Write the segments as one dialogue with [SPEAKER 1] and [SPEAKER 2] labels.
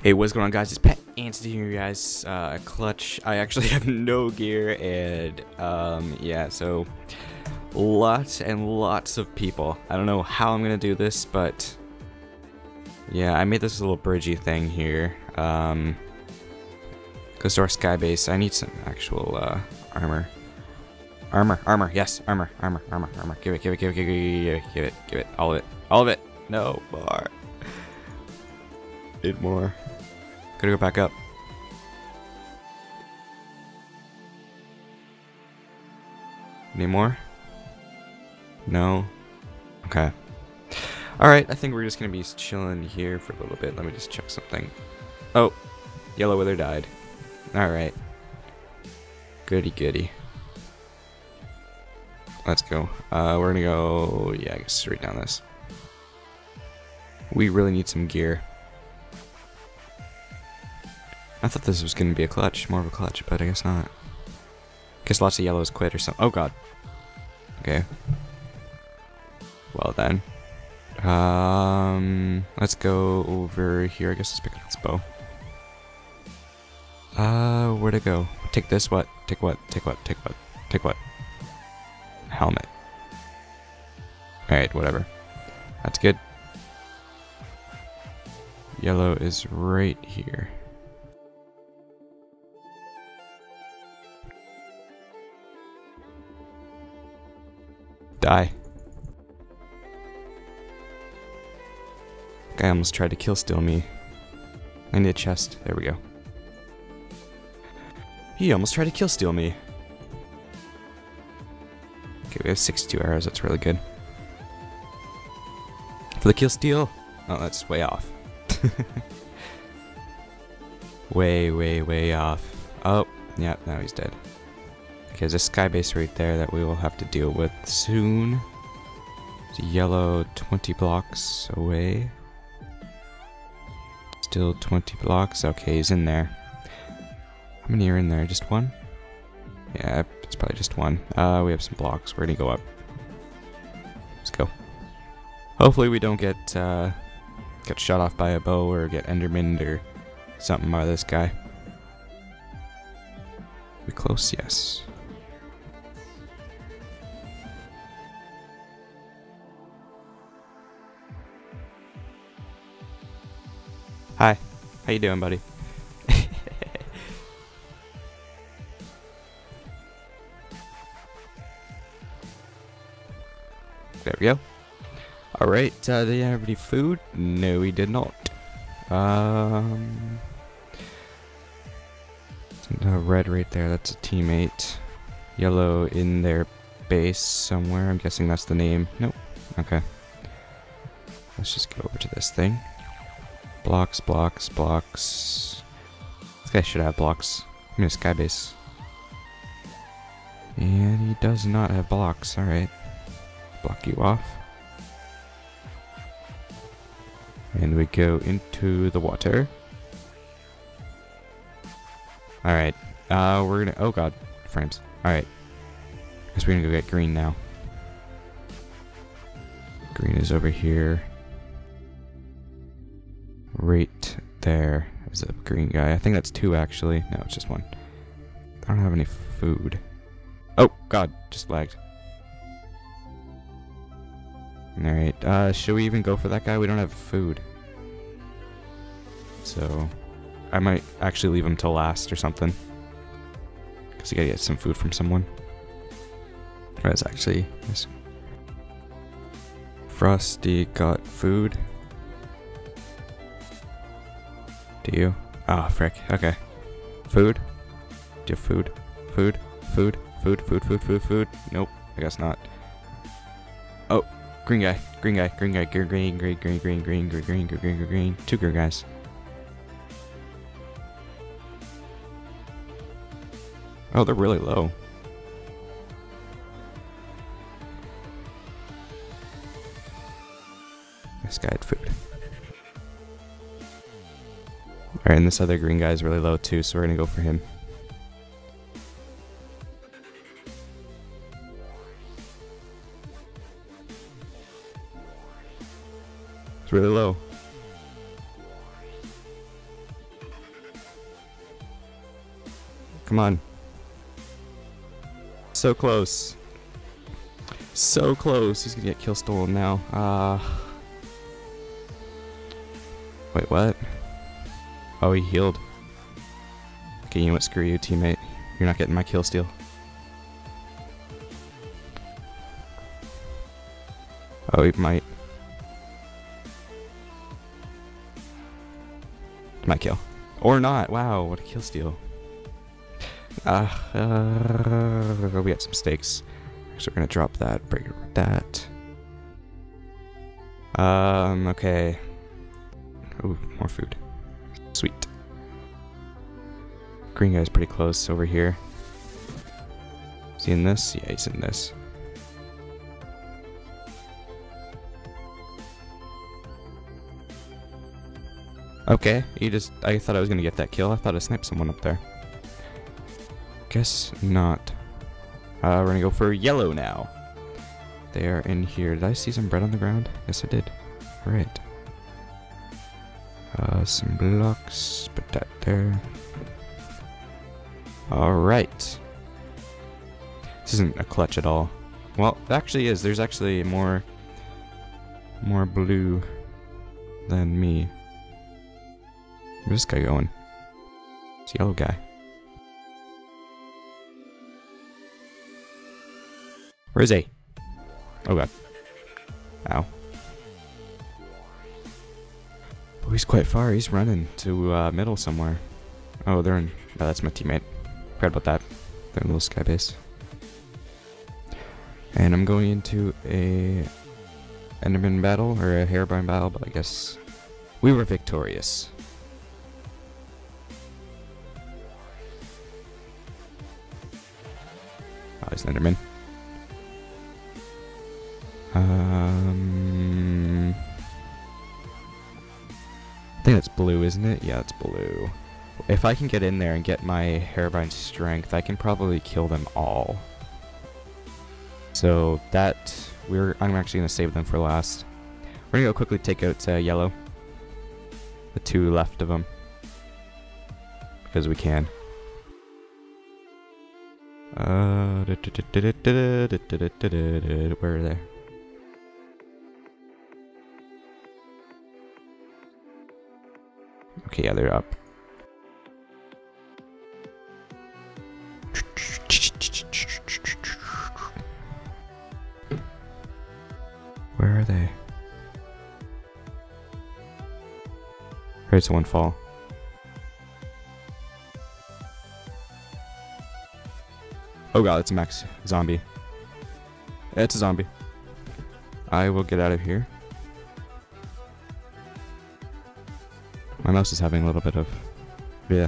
[SPEAKER 1] Hey, what's going on, guys? It's Pet Anthony here, guys. Clutch. I actually have no gear, and yeah, so lots and lots of people. I don't know how I'm gonna do this, but yeah, I made this little bridgey thing here. Goes to our sky base. I need some actual armor. Armor. Yes, armor. Give it. All of it. No more. Need more. Gotta go back up. Any more? No? Okay. Alright, I think we're just gonna be chilling here for a little bit. Let me just check something. Oh! Yellow Wither died. Alright. Goody. Let's go. We're gonna go... yeah, I guess straight down this. We really need some gear. I thought this was going to be a clutch, more of a clutch, but I guess not. Guess lots of yellows quit or something. Oh god. Okay. Well then. Let's go over here. I guess let's pick up this bow. Where'd it go? Take this, what? Take what? Helmet. Alright, whatever. That's good. Yellow is right here. Die. Guy almost tried to kill steal me. I need a chest. There we go. He almost tried to kill steal me. Okay, we have 62 arrows. That's really good. For the kill steal. Oh, that's way off. way off. Oh, yeah, now he's dead. Okay, there's a sky base right there that we will have to deal with soon. It's yellow 20 blocks away. Still 20 blocks. Okay, he's in there. How many are in there? Just one? Yeah, it's probably just one. We have some blocks. We're gonna go up. Let's go. Hopefully we don't get shot off by a bow or get endermaned or something by this guy. We close? Yes. Hi. How you doing, buddy? There we go. Alright, did you have any food? No, he did not. Red right there, that's a teammate. Yellow in their base somewhere. I'm guessing that's the name. Nope. Okay. Let's just go over to this thing. Blocks. This guy should have blocks. I'm in a sky base. And he does not have blocks. Alright. Block you off. And we go into the water. Alright. We're gonna... oh god. Frames. Alright. Guess we're gonna go get green now. Green is over here. Right there. There's a green guy. I think that's two actually. No, it's just one. I don't have any food. Oh god. Just lagged. Alright, should we even go for that guy? We don't have food. So, I might actually leave him till last or something. Because you gotta get some food from someone. That's actually... yes. Frosty got food. Do you? Ah, oh, frick. Okay. Food? Do you have food? Food? Nope, I guess not. Oh. Green guy. Green. Two green guys. Oh, they're really low. This guy had food. Alright, and this other green guy is really low too, so we're gonna go for him. It's really low. Come on. So close. So close. He's gonna get kill stolen now. Wait, what? Oh, he healed. Okay, you know what? Screw you, teammate. You're not getting my kill steal. Oh, he might. My kill. Or not. Wow, what a kill steal. We got some stakes. Actually, we're gonna drop that, break it with that. Okay. Ooh, more food. Sweet. Green guy's pretty close over here. Is he in this? Yeah, he's in this. Okay, I thought I was gonna get that kill. I thought I sniped someone up there. Guess not. We're gonna go for yellow now. They are in here. Did I see some bread on the ground? Yes, I did. Alright. Some blocks. Put that there. Alright. This isn't a clutch at all. Well, it actually is. There's actually more blue than me. Where's this guy going? It's a yellow guy. Where is he? Oh god. Ow. Oh, he's quite far. He's running to middle somewhere. Oh, they're in. Oh, that's my teammate. Forgot about that. They're in a little sky base. And I'm going into a Enderman battle, or a Herobrine battle, but I guess we were victorious. Oh, he's an Enderman. I think that's blue, isn't it? Yeah, it's blue. If I can get in there and get my Herobrine strength, I can probably kill them all. So that I'm actually gonna save them for last. We're gonna go quickly take out yellow. The two left of them, because we can. Where are they? Okay, yeah, they're up. Where are they? Here's one fall. Oh god, it's a max zombie. Yeah, it's a zombie. I will get out of here. My mouse is having a little bit of... yeah.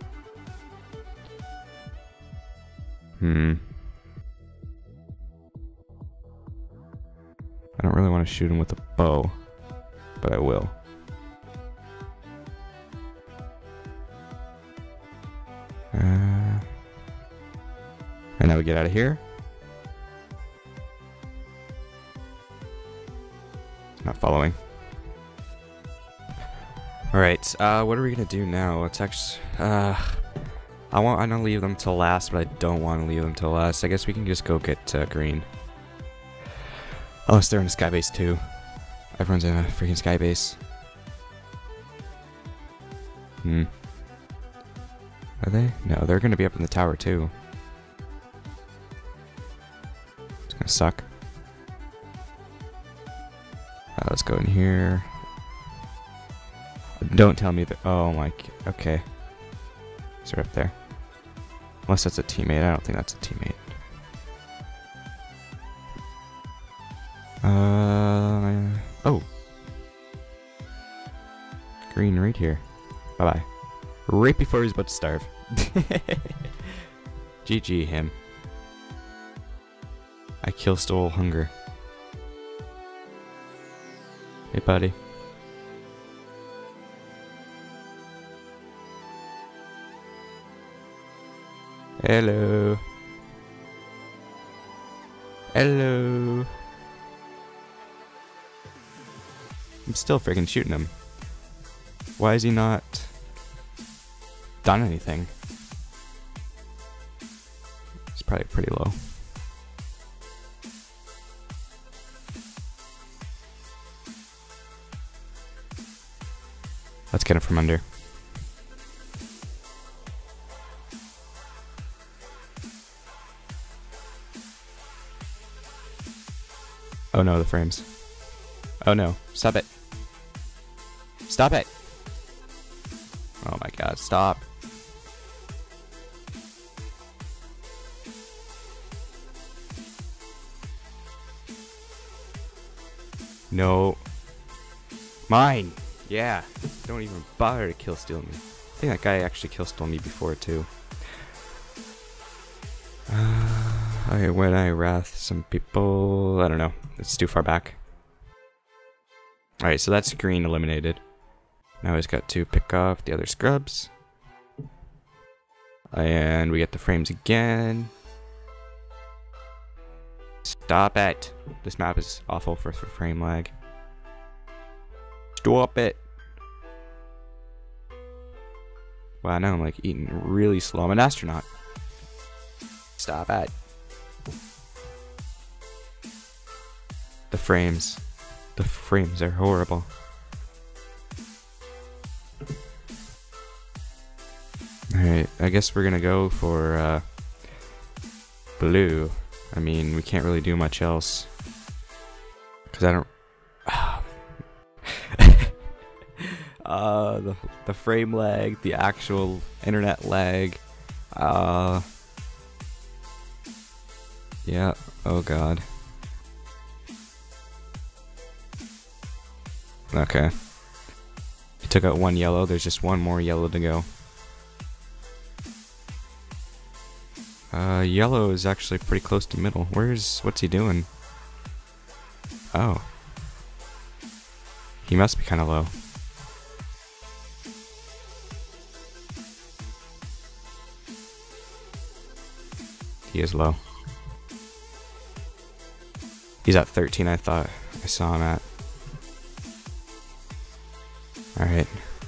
[SPEAKER 1] I don't really want to shoot him with a bow, but I will. And now we get out of here. Not following. Alright, what are we gonna do now? Let's actually, I don't leave them till last, but I don't want to leave them till last. I guess we can just go get green. Unless they're in a skybase too. Everyone's in a freaking skybase. Are they? No, they're gonna be up in the tower too. It's gonna suck. Let's go in here. Don't tell me that. Oh my. Okay. He's right up there. Unless that's a teammate. I don't think that's a teammate. Oh. Green right here. Bye bye. Right before he's about to starve. GG him. I kill stole hunger. Hey buddy. Hello. Hello. I'm still freaking shooting him. Why is he not done anything? probably pretty low. Let's get it from under. Oh no, the frames. Oh no, stop it. Stop it! Oh my god, stop. No. Mine! Yeah. Don't even bother to kill steal me. I think that guy actually kill stole me before too. When I wrath some people, I don't know. It's too far back. Alright, so that's green eliminated. Now he's got to pick off the other scrubs. And we get the frames again. Stop it. This map is awful for frame lag. Stop it. Wow, now I'm like eating really slow. I'm an astronaut. Stop it. The frames. The frames are horrible. Alright, I guess we're gonna go for blue. I mean, we can't really do much else. Because I don't... the frame lag, the actual internet lag. Yeah, oh god. Okay. He took out one yellow, there's just one more yellow to go. Yellow is actually pretty close to middle. What's he doing? Oh. He must be kind of low. He is low. He's at 13, I thought I saw him at. Alright.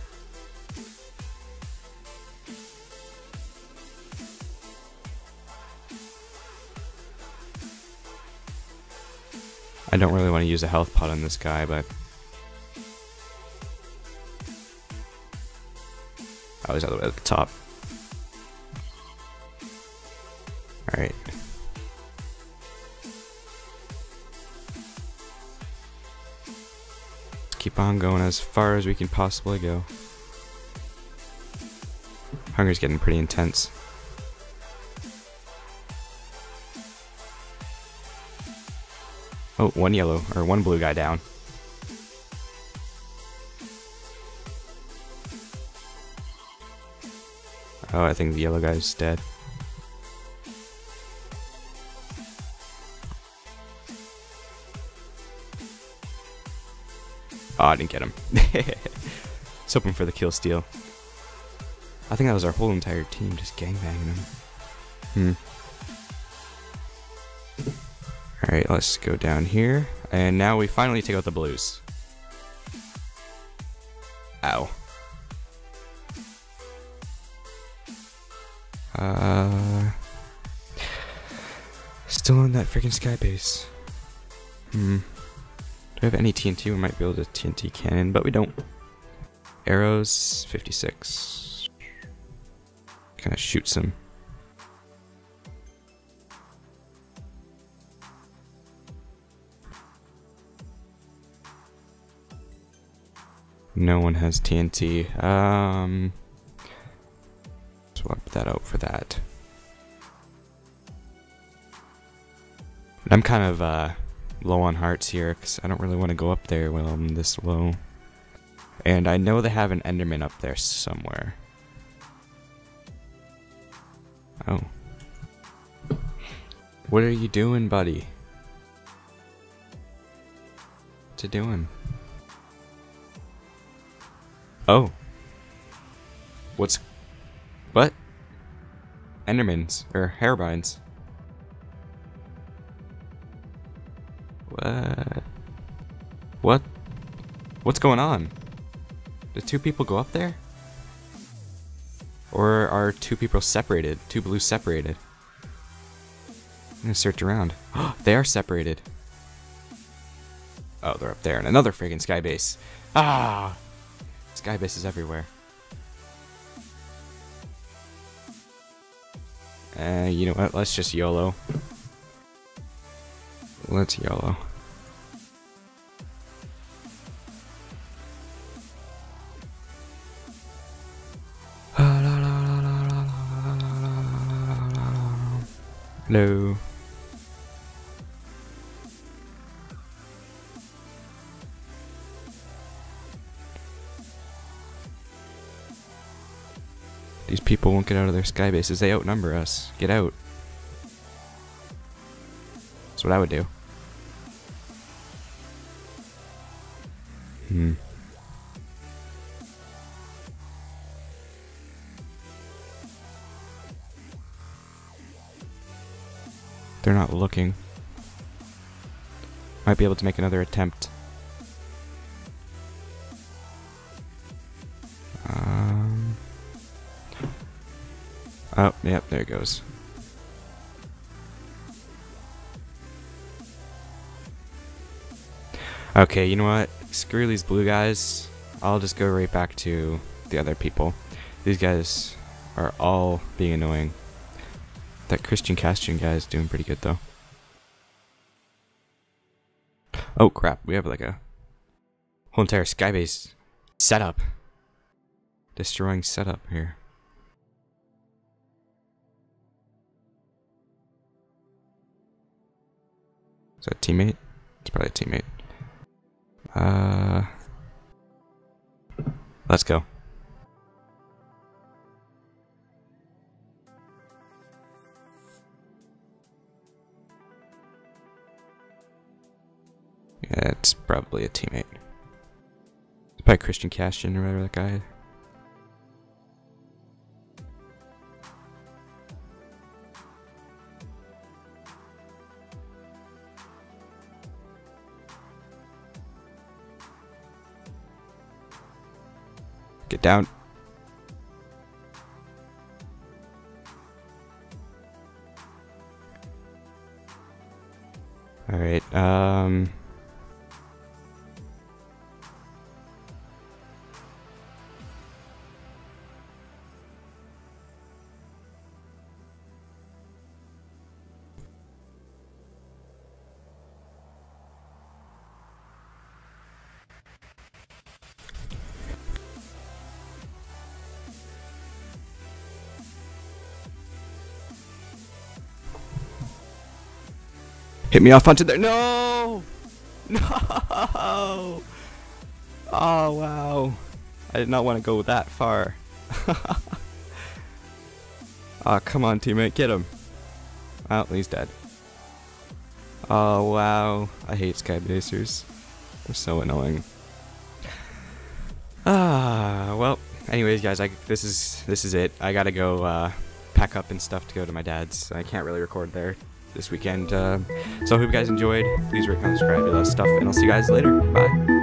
[SPEAKER 1] I don't really want to use a health pot on this guy, but... Oh, he's all the way at the top. Alright. Keep on going as far as we can possibly go. Hunger's getting pretty intense. Oh, one yellow, or one blue guy down. Oh, I think the yellow guy's dead. Oh, I didn't get him. Just hoping for the kill steal. I think that was our whole entire team just gangbanging him. Alright, let's go down here. And now we finally take out the blues. Ow. Still in that freaking sky base. Do we have any TNT? We might be able to TNT cannon, but we don't. Arrows, 56. Kind of shoots him. No one has TNT. Swap that out for that. I'm kind of low on hearts here because I don't really want to go up there while I'm this low. And I know they have an Enderman up there somewhere. Oh. What are you doing, buddy? What's it doing? Oh. What? Endermans, or Hairvines. What? What's going on? Did two people go up there? Or are two people separated? Two blues separated? I'm gonna search around. They are separated. Oh, they're up there in another friggin' sky base. Ah! Sky bases everywhere. You know what? Let's just YOLO. Let's YOLO. Hello. These people won't get out of their sky bases. They outnumber us. Get out. That's what I would do. They're not looking. Might be able to make another attempt. Oh, yep, there it goes. Okay, you know what? Screw these blue guys. I'll just go right back to the other people. These guys are all being annoying. That Christian Castian guy is doing pretty good, though. Oh, crap. We have like a whole entire skybase setup. Destroying setup here. Is that a teammate? It's probably a teammate. Let's go. Yeah, it's probably a teammate. It's probably Christian Castian or whatever that guy. Get down. Alright, hit me off onto there. No! No! Oh, wow. I did not want to go that far. Come on, teammate. Get him. Oh, he's dead. Oh, wow. I hate skybasers. They're so annoying. Well, anyways, guys, this is it. I gotta go, pack up and stuff to go to my dad's. I can't really record there this weekend. So I hope you guys enjoyed. Please rate, comment, subscribe, do that stuff, and I'll see you guys later. Bye.